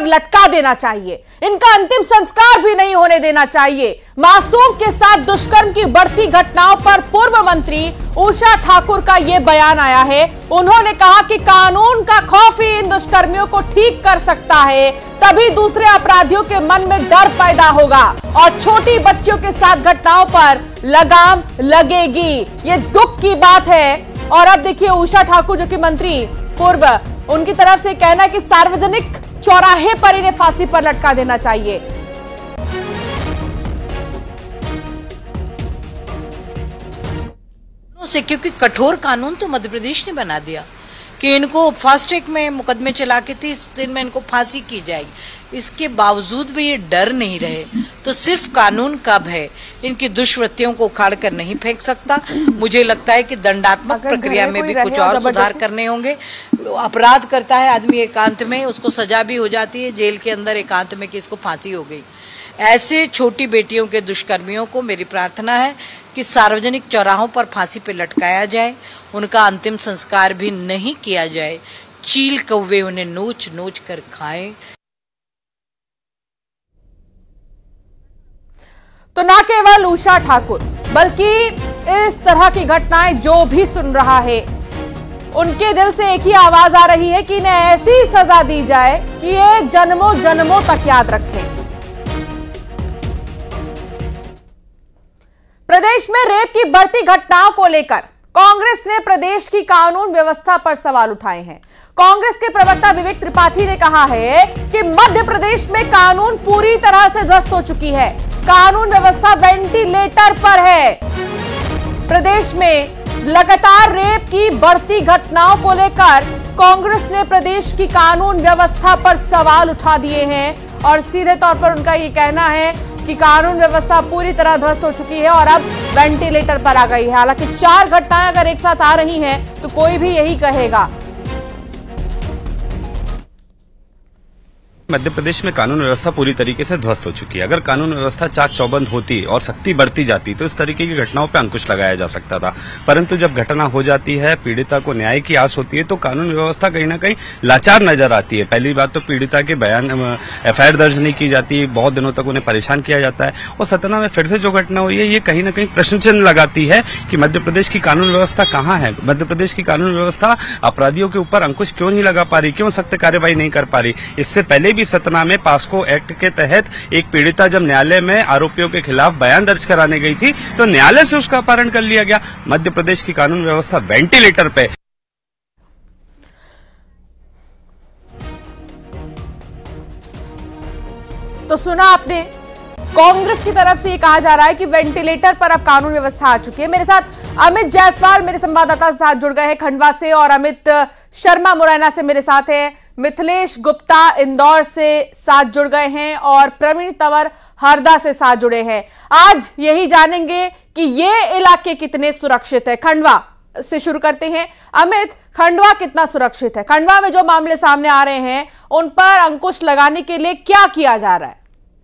पर लटका देना चाहिए, इनका अंतिम संस्कार भी नहीं होने देना चाहिए। मासूम के साथ दुष्कर्म की बढ़ती घटनाओं पर पूर्व मंत्री उषा ठाकुर का यह बयान आया है। उन्होंने कहा कि कानून का खौफ ही इन दुष्कर्मियों को ठीक कर सकता है, तभी दूसरे अपराधियों के मन में डर पैदा होगा और छोटी बच्चियों के साथ घटनाओं पर लगाम लगेगी। ये दुख की बात है। और अब देखिए उषा ठाकुर जो कि मंत्री पूर्व, उनकी तरफ से कहना है कि सार्वजनिक चौराहे पर इन्हें फांसी पर लटका देना चाहिए। से क्योंकि कठोर कानून तो मध्य प्रदेश ने बना दिया कि इनको फास्ट ट्रैक में मुकदमे चला के 30 दिन में इनको फांसी की जाएगी। इसके बावजूद भी ये डर नहीं रहे तो सिर्फ कानून का भय इनकी दुष्वृत्तियों को उखाड़ कर नहीं फेंक सकता। मुझे लगता है कि दंडात्मक प्रक्रिया में भी कुछ और सुधार करने होंगे। अपराध करता है आदमी एकांत में, उसको सजा भी हो जाती है जेल के अंदर एकांत में कि इसको फांसी हो गई। ऐसे छोटी बेटियों के दुष्कर्मियों को मेरी प्रार्थना है कि सार्वजनिक चौराहों पर फांसी पे लटकाया जाए, उनका अंतिम संस्कार भी नहीं किया जाए, चील कौवे उन्हें नोच नोच कर खाएं। तो न केवल उषा ठाकुर बल्कि इस तरह की घटनाएं जो भी सुन रहा है, उनके दिल से एक ही आवाज आ रही है कि इन्हें ऐसी सजा दी जाए कि ये जन्मों जन्मों तक याद रखें। प्रदेश में रेप की बढ़ती घटनाओं को लेकर कांग्रेस ने प्रदेश की कानून व्यवस्था पर सवाल उठाए हैं। कांग्रेस के प्रवक्ता विवेक त्रिपाठी ने कहा है कि मध्य प्रदेश में कानून पूरी तरह से ध्वस्त हो चुकी है, कानून व्यवस्था वेंटिलेटर पर है। प्रदेश में लगातार रेप की बढ़ती घटनाओं को लेकर कांग्रेस ने प्रदेश की कानून व्यवस्था पर सवाल उठा दिए हैं और सीधे तौर पर उनका ये कहना है कि कानून व्यवस्था पूरी तरह ध्वस्त हो चुकी है और अब वेंटिलेटर पर आ गई है। हालांकि 4 घटनाएं अगर एक साथ आ रही हैं तो कोई भी यही कहेगा। मध्य प्रदेश में कानून व्यवस्था पूरी तरीके से ध्वस्त हो चुकी है। अगर कानून व्यवस्था चाक चौबंद होती और सख्ती बढ़ती जाती तो इस तरीके की घटनाओं पर अंकुश लगाया जा सकता था, परंतु जब घटना हो जाती है, पीड़िता को न्याय की आस होती है तो कानून व्यवस्था कहीं ना कहीं लाचार नजर आती है। पहली बात तो पीड़िता के बयान एफआईआर दर्ज नहीं की जाती, बहुत दिनों तक उन्हें परेशान किया जाता है। और सतना में फिर से जो घटना हुई है ये कहीं ना कहीं प्रश्न चिन्ह लगाती है कि मध्य प्रदेश की कानून व्यवस्था कहाँ है। मध्य प्रदेश की कानून व्यवस्था अपराधियों के ऊपर अंकुश क्यों नहीं लगा पा रही, क्यों सख्त कार्रवाई नहीं कर पा रही। इससे पहले भी सतना में पास्को एक्ट के तहत एक पीड़िता जब न्यायालय में आरोपियों के खिलाफ बयान दर्ज कराने गई थी तो न्यायालय से उसका अपहरण कर लिया गया। मध्य प्रदेश की कानून व्यवस्था वेंटिलेटर पे। तो सुना आपने, कांग्रेस की तरफ से ये कहा जा रहा है कि वेंटिलेटर पर अब कानून व्यवस्था आ चुकी है। मेरे साथ अमित जायसवाल मेरे संवाददाता से साथ जुड़ गए हैं खंडवा से, और अमित शर्मा मुरैना से मेरे साथ है, मिथिलेश गुप्ता इंदौर से साथ जुड़ गए हैं और प्रवीण तंवर हरदा से साथ जुड़े हैं। आज यही जानेंगे कि ये इलाके कितने सुरक्षित है। खंडवा से शुरू करते हैं। अमित, खंडवा कितना सुरक्षित है? खंडवा में जो मामले सामने आ रहे हैं उन पर अंकुश लगाने के लिए क्या किया जा रहा है?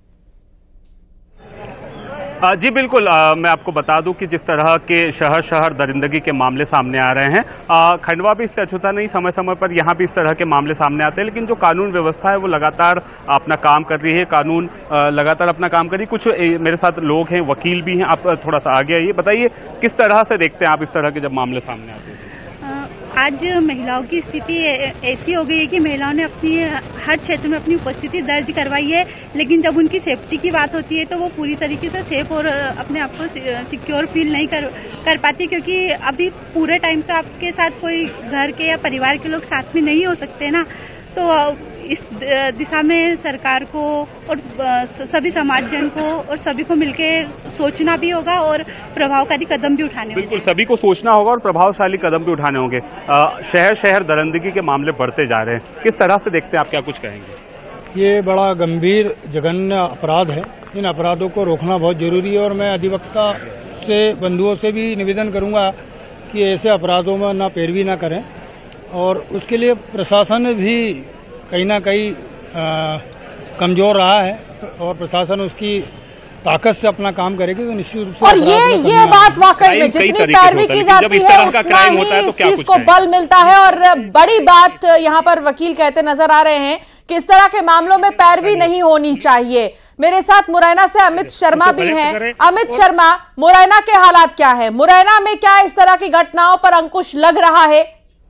जी बिल्कुल, मैं आपको बता दूं कि जिस तरह के शहर दरिंदगी के मामले सामने आ रहे हैं, खंडवा भी इससे अछूता नहीं, समय समय पर यहाँ भी इस तरह के मामले सामने आते हैं। लेकिन जो कानून व्यवस्था है वो लगातार अपना काम कर रही है, कानून लगातार अपना काम कर रही है। कुछ मेरे साथ लोग हैं, वकील भी हैं, आप थोड़ा सा आगे आइए, बताइए किस तरह से देखते हैं आप इस तरह के जब मामले सामने आते हैं? आज महिलाओं की स्थिति ऐसी हो गई है कि महिलाओं ने अपनी हर क्षेत्र में अपनी उपस्थिति दर्ज करवाई है, लेकिन जब उनकी सेफ्टी की बात होती है तो वो पूरी तरीके से सेफ और अपने आप को सिक्योर फील नहीं कर पाती, क्योंकि अभी पूरे टाइम तो आपके साथ कोई घर के या परिवार के लोग साथ में नहीं हो सकते ना। तो इस दिशा में सरकार को और सभी समाजजन को और सभी को मिलकर सोचना भी होगा और प्रभावकारी कदम भी उठाने होंगे। बिल्कुल, सभी को सोचना होगा और प्रभावशाली कदम भी उठाने होंगे। शहर दरिंदगी के मामले बढ़ते जा रहे हैं, किस तरह से देखते हैं आप, क्या कुछ कहेंगे? ये बड़ा गंभीर जघन्य अपराध है, इन अपराधों को रोकना बहुत जरूरी है और मैं अधिवक्ता से, बंधुओं से भी निवेदन करूंगा कि ऐसे अपराधों में ना पैरवी ना करें और उसके लिए प्रशासन भी कहीं ना कहीं कमजोर रहा है और प्रशासन उसकी ताकत से अपना काम करेगी तो निश्चित रूप से। और ये बात वाकई में जितनी पैरवी की जाती है उतना ही इस चीज को बल मिलता है। और बड़ी बात यहाँ पर वकील कहते नजर आ रहे हैं कि इस तरह के मामलों में पैरवी नहीं होनी चाहिए। मेरे साथ मुरैना से अमित शर्मा भी हैं। अमित शर्मा, मुरैना के हालात क्या है? मुरैना में क्या इस तरह की घटनाओं पर अंकुश लग रहा है?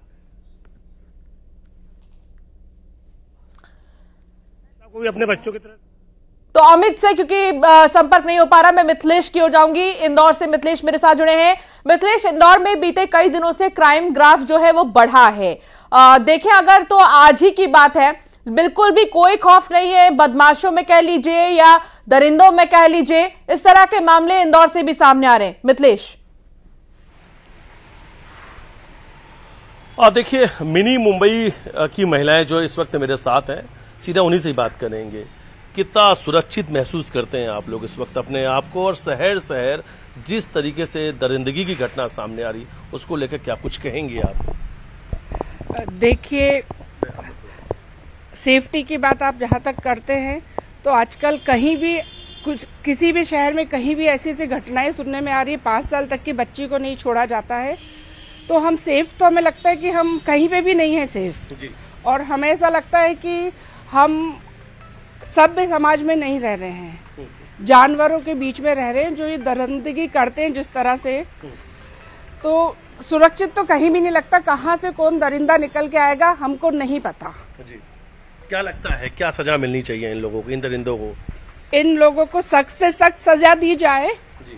कोई अपने बच्चों की तरह तो अमित से क्योंकि संपर्क नहीं हो पा रहा, मैं मिथिलेश की ओर जाऊंगी। इंदौर से मिथिलेश मेरे साथ जुड़े हैं। मिथिलेश, इंदौर में बीते कई दिनों से क्राइम ग्राफ जो है वो बढ़ा है। देखें अगर तो आज ही की बात है, बिल्कुल भी कोई खौफ नहीं है, बदमाशों में कह लीजिए या दरिंदों में कह लीजिए, इस तरह के मामले इंदौर से भी सामने आ रहे हैं। मिथिलेश, देखिए, मिनी मुंबई की महिलाएं जो इस वक्त मेरे साथ हैं, सीधा उन्हीं से ही बात करेंगे। कितना सुरक्षित महसूस करते हैं आप लोग इस वक्त अपने आप को, और शहर शहर जिस तरीके से दरिंदगी की घटना सामने आ रही, उसको लेकर क्या कुछ कहेंगे आप? देखिए, सेफ्टी की बात आप जहां तक करते हैं तो आजकल कहीं भी किसी भी शहर में कहीं भी ऐसी ऐसी घटनाएं सुनने में आ रही है। 5 साल तक की बच्ची को नहीं छोड़ा जाता है, तो हम सेफ, तो हमें लगता है कि हम कहीं पे भी नहीं है सेफ जी। और हमें ऐसा लगता है कि हम सभ्य समाज में नहीं रह रहे हैं, जानवरों के बीच में रह रहे हैं जो ये दरिंदगी करते हैं जिस तरह से। तो सुरक्षित तो कहीं भी नहीं लगता, कहाँ से कौन दरिंदा निकल के आएगा हमको नहीं पता जी। क्या लगता है क्या सजा मिलनी चाहिए इन लोगों को, इन दरिंदों को? इन लोगों को सख्त से सख्त सजा दी जाए,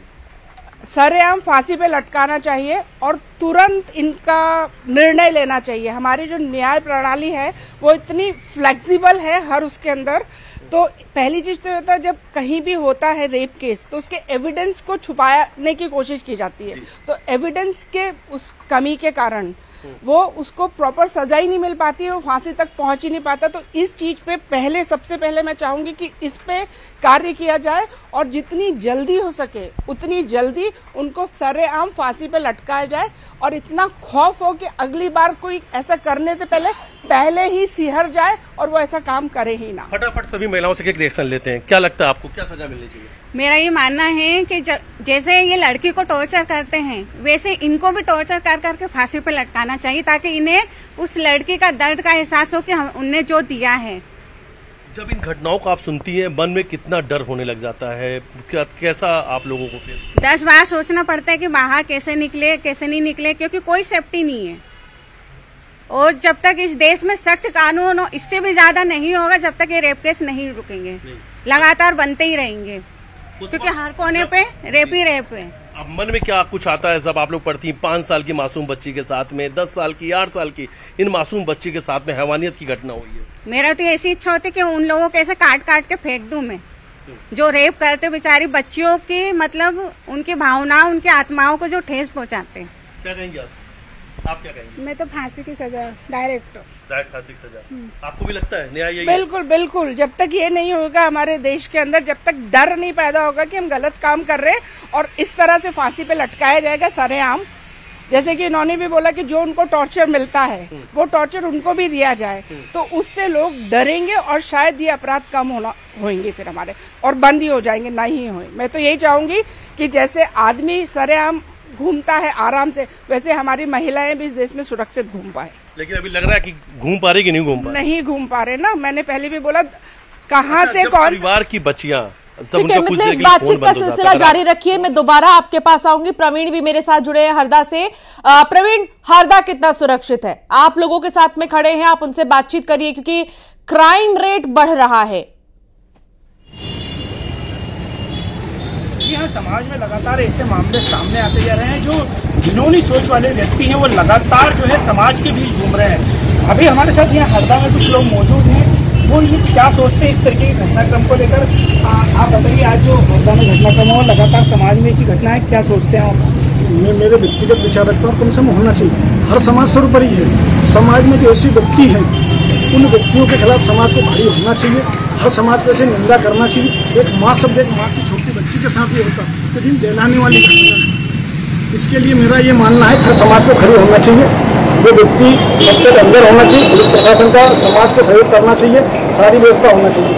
सरेआम फांसी पे लटकाना चाहिए और तुरंत इनका निर्णय लेना चाहिए। हमारी जो न्याय प्रणाली है वो इतनी फ्लेक्सिबल है हर उसके अंदर। तो पहली चीज तो होता है, जब कहीं भी होता है रेप केस तो उसके एविडेंस को छुपाने की कोशिश की जाती है, तो एविडेंस के उस कमी के कारण वो उसको प्रॉपर सजा ही नहीं मिल पाती है, वो फांसी तक पहुंच ही नहीं पाता। तो इस चीज पे सबसे पहले मैं चाहूंगी कि इस पे कार्य किया जाए और जितनी जल्दी हो सके उतनी जल्दी उनको सरेआम फांसी पे लटकाया जाए, और इतना खौफ हो कि अगली बार कोई ऐसा करने से पहले ही सिहर जाए और वो ऐसा काम करे ही ना। फटाफट सभी महिलाओं से एक रिएक्शन लेते हैं। क्या लगता है आपको, क्या सजा मिलनी चाहिए? मेरा ये मानना है कि जैसे ये लड़की को टॉर्चर करते हैं वैसे इनको भी टॉर्चर कर करके फांसी पे लटकाना चाहिए, ताकि इन्हें उस लड़की का दर्द का एहसास हो कि उनने जो दिया है। जब इन घटनाओं को आप सुनती हैं, मन में कितना डर होने लग जाता है? कैसा आप लोगों को फिर 10 बार सोचना पड़ता है कि बाहर कैसे निकले कैसे नहीं निकले, क्योंकि कोई सेफ्टी नहीं है। और जब तक इस देश में सख्त कानून हो, इससे भी ज्यादा नहीं होगा जब तक ये रेप केस नहीं रुकेंगे, लगातार बनते ही रहेंगे, क्योंकि हर कोने पे रेप ही रेप है। अब मन में क्या कुछ आता है जब आप लोग पढ़ती हैं 5 साल की मासूम बच्ची के साथ में, 10 साल की, 8 साल की इन मासूम बच्ची के साथ में हैवानियत की घटना हुई है? मेरा तो ऐसी इच्छा होती है कि उन लोगों को ऐसे काट काट के फेंक दूं मैं, जो रेप करते बेचारी बच्चियों की, मतलब उनकी भावनाओं, उनकी आत्माओं को जो ठेस पहुंचाते हैं। क्या कहेंगे आप क्या कहेंगे? मैं तो फांसी की सजा, डायरेक्ट फांसी की सजा। आपको भी लगता है न्याय यही? बिल्कुल बिल्कुल। जब तक ये नहीं होगा हमारे देश के अंदर, जब तक डर नहीं पैदा होगा कि हम गलत काम कर रहे हैं और इस तरह से फांसी पे लटकाया जाएगा सरेआम, जैसे कि इन्होंने भी बोला कि जो उनको टॉर्चर मिलता है वो टॉर्चर उनको भी दिया जाए, तो उससे लोग डरेंगे और शायद ये अपराध कम होंगे फिर हमारे, और बंद ही हो जाएंगे, ना ही होए। मैं तो यही चाहूंगी कि जैसे आदमी सरेआम घूमता है आराम से, वैसे हमारी महिलाएं भी इस देश में सुरक्षित घूम पाए। लेकिन अभी लग रहा है कि घूम पा रही कि नहीं घूम पा रही? नहीं घूम पा रहे ना, मैंने पहले भी बोला कहाँ से कौन परिवार की बच्चियां। ठीक है मिथिलेश, बातचीत का सिलसिला जारी रखिए, मैं दोबारा आपके पास आऊंगी। प्रवीण भी मेरे साथ जुड़े हैं हरदा से। प्रवीण, हरदा कितना सुरक्षित है? आप लोगों के साथ में खड़े हैं, आप उनसे बातचीत करिए क्योंकि क्राइम रेट बढ़ रहा है। यहाँ समाज में लगातार ऐसे मामले सामने आते जा रहे हैं, जो जिन्होंने सोच वाले व्यक्ति हैं वो लगातार जो है समाज के बीच घूम रहे हैं। अभी हमारे साथ यहाँ हरदा में कुछ लोग मौजूद हैं, वो ये क्या सोचते हैं इस तरीके के घटनाक्रम को लेकर। आप बताइए, आज जो हरदा में घटनाक्रम हो, लगातार समाज में ऐसी घटना है, क्या सोचते हैं आप? मैं मेरे व्यक्तिगत विचार रखता हूँ, कम से कम होना चाहिए। हर समाज सर्वोपरि है। समाज में जो ऐसे व्यक्ति हैं उन व्यक्तियों के खिलाफ समाज को भारी होना चाहिए, हर समाज को ऐसे निंदा करना चाहिए। एक माँ शब्द एक माँ की छोटी बच्ची के साथ ये होता तो दिन जलाने वाली घटना है। इसके लिए मेरा ये मानना है हर समाज को खड़े होना चाहिए, वो व्यक्ति सबके अंदर होना चाहिए, पुलिस प्रशासन का समाज को सहयोग करना चाहिए, सारी व्यवस्था होना चाहिए।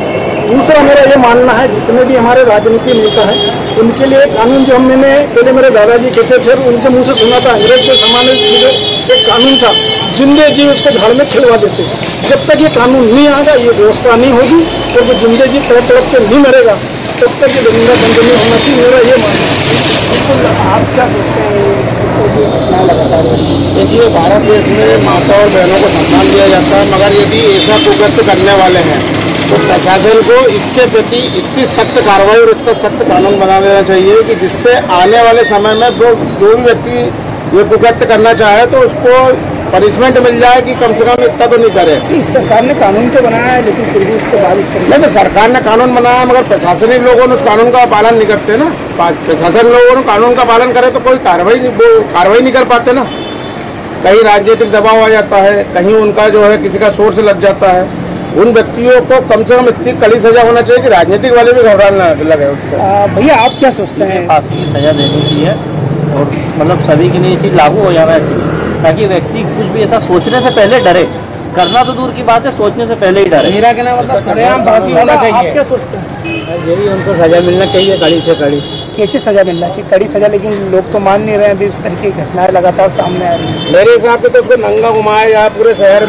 दूसरा मेरा ये मानना है, जितने भी हमारे राजनीतिक नेता हैं उनके लिए कानून जो मैंने पहले मेरे दादाजी कहते थे, उनके मुंह से सुना था, अंग्रेज के जमाने में एक कानून था, जिंदे जी उसको झाड़ में खिलवा देते। जब तक ये कानून नहीं आएगा, ये व्यवस्था नहीं होगी, और वो जिंदे जी तड़प तड़प के नहीं मरेगा, तब तक ये दरिंदा बंद नहीं होना चाहिए, मेरा ये मानना है। बिल्कुल, आप क्या सोचते हैं? लगातार देखिए, भारत देश में माता और बहनों को सम्मान दिया जाता है, मगर यदि ऐसा कुकृत्य करने वाले हैं तो प्रशासन को इसके प्रति इतनी सख्त कार्रवाई और इतना सख्त कानून बना देना चाहिए कि जिससे आने वाले समय में जो भी व्यक्ति ये कुकृत्य करना चाहे तो उसको पनिशमेंट मिल जाए कि कम से कम इतना तो नहीं करे। इस सरकार ने कानून तो बनाया है, लेकिन फिर भी उसको बारिश नहीं, सरकार ने कानून बनाया, मगर प्रशासनिक लोगों ने उस कानून का पालन नहीं करते ना। प्रशासन लोगों ने कानून का पालन करे तो कोई कार्रवाई नहीं कर पाते ना। कहीं राजनीतिक दबाव आ जाता है, कहीं उनका जो है किसी का सोर्स लग जाता है। उन व्यक्तियों को कम से कम इतनी कड़ी सजा होना चाहिए कि राजनीतिक वाले भी घबराने लगे उससे। भैया, आप क्या सोचते हैं? फांसी की सजा देनी चाहिए और मतलब सभी के लिए ये चीज लागू हो जाना चाहिए, ताकि व्यक्ति कुछ भी ऐसा सोचने से पहले डरे। करना तो दूर की बात है, सोचने से पहले ही डरे। मेरा कहना मतलब सरेआम फांसी होना चाहिए। आप क्या सोचते हैं? यही उनको सजा मिलना चाहिए, कड़ी से कड़ी। कैसे सजा मिलना चाहिए? कड़ी सजा, लेकिन लोग तो मान नहीं रहे हैं, अभी इस तरह की घटनाएं लगातार सामने आ रही है। मेरे हिसाब से तो उसको नंगा घुमाया जाए पूरे शहर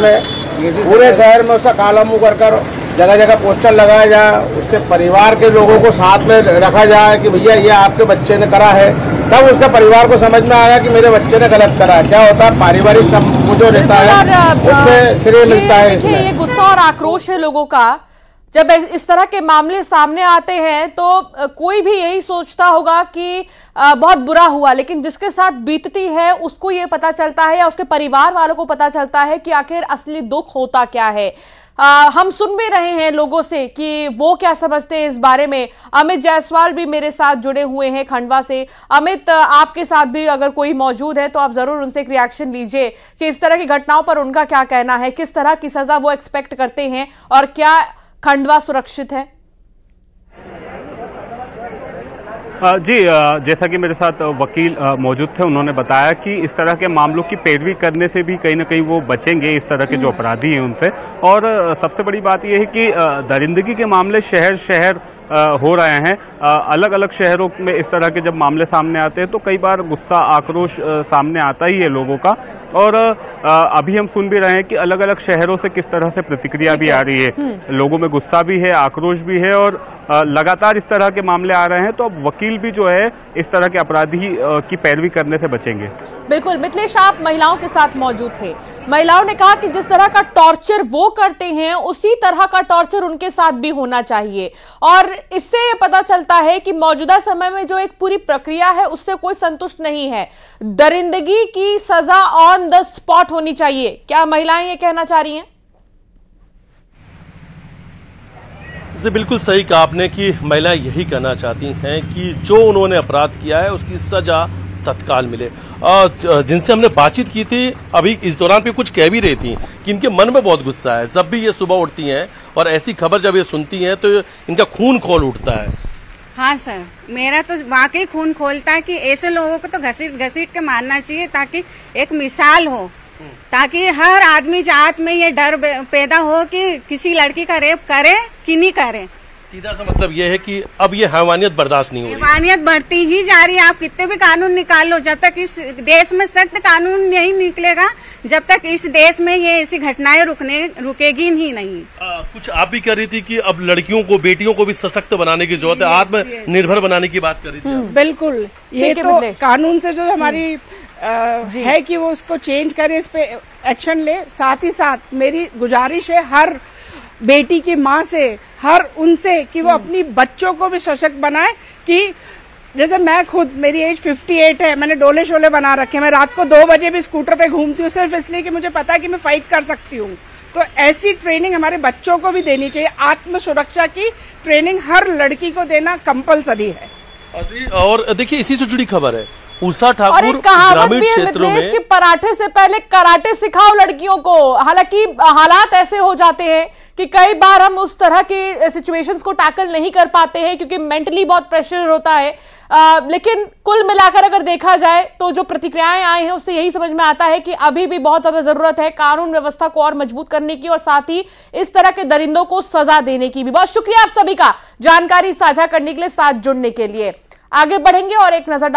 में, उसका काला मुंह कर जगह जगह पोस्टर लगाया जाए, उसके परिवार के लोगों को साथ में रखा जाए कि भैया ये आपके बच्चे ने करा है, तब उसके परिवार को समझ में आया कि मेरे बच्चे ने गलत करा है। क्या होता है, पारिवारिक सब जो रहता है उससे श्रेय मिलता है। देखिए, ये गुस्सा और आक्रोश है लोगों का। जब इस तरह के मामले सामने आते हैं तो कोई भी यही सोचता होगा कि बहुत बुरा हुआ, लेकिन जिसके साथ बीतती है उसको ये पता चलता है या उसके परिवार वालों को पता चलता है कि आखिर असली दुख होता क्या है। हम सुन भी रहे हैं लोगों से कि वो क्या समझते हैं इस बारे में। अमित जायसवाल भी मेरे साथ जुड़े हुए हैं खंडवा से। अमित, आपके साथ भी अगर कोई मौजूद है तो आप जरूर उनसे एक रिएक्शन लीजिए कि इस तरह की घटनाओं पर उनका क्या कहना है, किस तरह की सजा वो एक्सपेक्ट करते हैं और क्या खंडवा सुरक्षित है। जी, जैसा कि मेरे साथ वकील मौजूद थे, उन्होंने बताया कि इस तरह के मामलों की पैरवी करने से भी कहीं ना कहीं वो बचेंगे, इस तरह के जो अपराधी हैं उनसे। और सबसे बड़ी बात यह है कि दरिंदगी के मामले शहर शहर हो रहे हैं। अलग अलग शहरों में इस तरह के जब मामले सामने आते हैं तो कई बार गुस्सा आक्रोश सामने आता ही है लोगों का। और अभी हम सुन भी रहे हैं कि अलग अलग शहरों से किस तरह से प्रतिक्रिया भी आ रही है, लोगों में गुस्सा भी है, आक्रोश भी है और लगातार इस तरह के मामले आ रहे हैं। तो अब वकील भी जो है इस तरह के अपराधी की पैरवी करने से बचेंगे। बिल्कुल मिथिलेश, आप महिलाओं के साथ मौजूद थे। महिलाओं ने कहा कि जिस तरह का टॉर्चर वो करते हैं उसी तरह का टॉर्चर उनके साथ भी होना चाहिए। और इससे ये पता चलता है कि मौजूदा समय में जो एक पूरी प्रक्रिया है उससे कोई संतुष्ट नहीं है। दरिंदगी की सजा ऑन द स्पॉट होनी चाहिए। क्या महिलाएं ये कहना चाह रही हैं? जी बिल्कुल सही कहा आपने कि महिलाएं यही कहना चाहती हैं कि जो उन्होंने अपराध किया है उसकी सजा तत्काल मिले। जिनसे हमने बातचीत की थी अभी इस दौरान भी कुछ कह भी रही थी कि इनके मन में बहुत गुस्सा है। जब भी ये सुबह उठती हैं और ऐसी खबर जब ये सुनती हैं तो इनका खून खौल उठता है। हाँ सर, मेरा तो वाकई खून खोलता है कि ऐसे लोगों को तो घसीट घसीट के मारना चाहिए ताकि एक मिसाल हो, ताकि हर आदमी जात में ये डर पैदा हो कि किसी लड़की का रेप करे कि नहीं करे। सीधा सा मतलब ये है कि अब ये हैवानियत बर्दाश्त नहीं हो रही। हैवानियत बढ़ती ही जा रही है। आप कितने भी कानून निकाल लो, जब तक इस देश में सख्त कानून नहीं निकलेगा, जब तक इस देश में ये ऐसी घटनाएं रुकेगी ही नहीं। कुछ आप भी कह रही थी कि अब लड़कियों को, बेटियों को भी सशक्त बनाने की जरूरत है, आत्मनिर्भर बनाने की बात कर रही थी। बिल्कुल, ये तो कानून से जो हमारी है कि वो उसको चेंज करे, इस पे एक्शन ले। साथ ही साथ मेरी गुजारिश है हर बेटी की माँ से, हर उनसे कि वो अपनी बच्चों को भी सशक्त बनाए। कि जैसे मैं खुद, मेरी एज 58 है, मैंने डोले शोले बना रखे, मैं रात को 2 बजे भी स्कूटर पे घूमती हूँ सिर्फ इसलिए कि मुझे पता है कि मैं फाइट कर सकती हूँ। तो ऐसी ट्रेनिंग हमारे बच्चों को भी देनी चाहिए। आत्म सुरक्षा की ट्रेनिंग हर लड़की को देना कंपलसरी है। और देखिए इसी से जुड़ी खबर है, उषा और ठाकुर एक कहावत ग्रामीण भी है क्षेत्रों मिथिलेश में कि पराठे से पहले कराटे सिखाओ लड़कियों को। हालांकि हालात ऐसे हो जाते हैं कि कई बार हम उस तरह के सिचुएशंस को टैकल नहीं कर पाते हैं क्योंकि मेंटली बहुत प्रेशर होता है। लेकिन कुल मिलाकर अगर देखा जाए तो जो प्रतिक्रियाएं आई हैं उससे यही समझ में आता है कि अभी भी बहुत ज्यादा जरूरत है कानून व्यवस्था को और मजबूत करने की और साथ ही इस तरह के दरिंदों को सजा देने की भी। बहुत शुक्रिया आप सभी का जानकारी साझा करने के लिए, साथ जुड़ने के लिए। आगे बढ़ेंगे और एक नजर